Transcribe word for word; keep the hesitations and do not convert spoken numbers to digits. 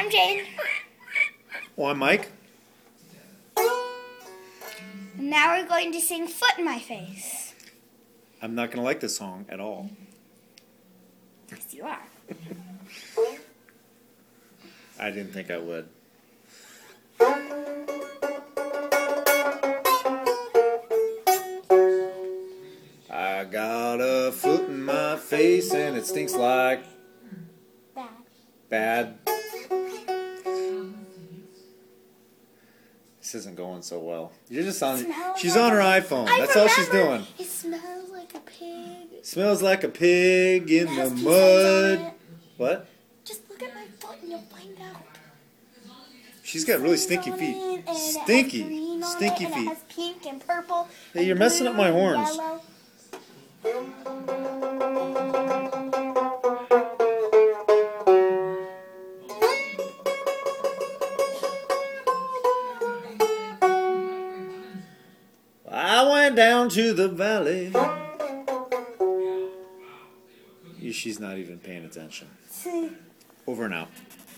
I'm Jane. Oh, I'm Mike. And now we're going to sing Foot in My Face. I'm not going to like this song at all. Yes, you are. I didn't think I would. I got a foot in my face and it stinks like Bad. bad. This isn't going so well. You're just on. She's like on her a, iPhone. I That's all she's remember. doing. It smells like a pig. Smells like a pig in It the has two sides on mud. it. What? Just look at my foot and you'll find out. She's got really Signs stinky on feet. it, and it has Stinky, green on stinky it, and feet. It has pink and purple. Hey, and you're messing up my blue and horns. yellow. I went down to the valley. She's not even paying attention. Over and out.